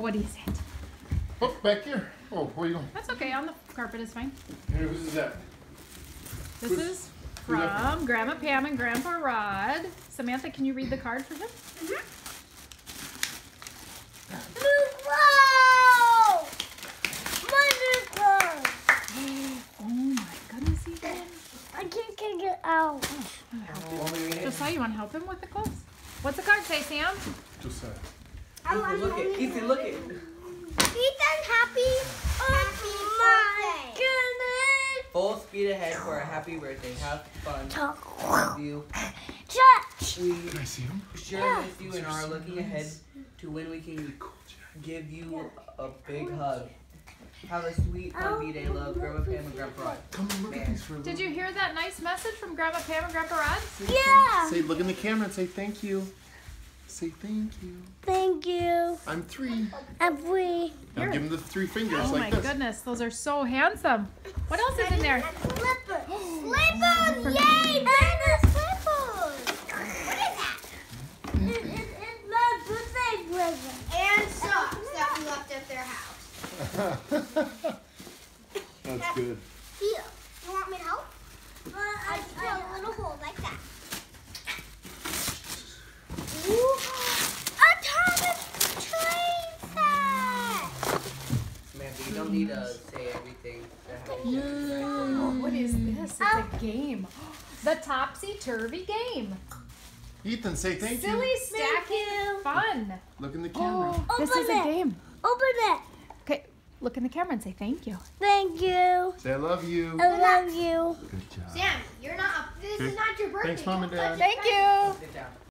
what is it? Oh, back here. Oh, where are you going? That's okay. On the carpet is fine. Here, who's that? This is from Grandma Pam and Grandpa Rod. Samantha, can you read the card for him? Wow! Wonderful! Oh my goodness, Ethan. I can't get it out. Josiah, you want to help him with the clothes? What's the card say, Sam? Just that. Ethan, look it. Ethan, look it. Ethan, happy birthday. Goodness. Full speed ahead for a happy birthday. Have fun. Love you. Touch. We Can I see him? share with you and are looking ahead to when we can give you a big hug. Have a sweet, fun B-Day. Love, Grandma Pam and Grandpa Rod. Come and look at these for a Did little. you hear that nice message from Grandma Pam and Grandpa Rod? Yeah. Say, look in the camera and say thank you. Say thank you. Thank you. I'm 3. Every. Now give him the 3 fingers Oh like my this. goodness, those are so handsome. What else is in there? Slippers. Slippers. Yay! Baby slippers. What is that? It's my birthday present. And socks that we left at their house. That's good. Here. You want me to help? I drill a little hole like that. Ooh. A Thomas train set. Samantha, you don't need to say everything that happens. Oh, what is this? It's a game. The Topsy-Turvy game. Ethan, say thank you. Silly stacking fun. Look in the camera. Oh, this is a game. Open it. Okay, look in the camera and say thank you. Thank you. Say I love you. I love you. Good job. Sam, you're not. This is not your birthday. Thanks, Mom and Don't touch Dad. it. Thank you. Sit down.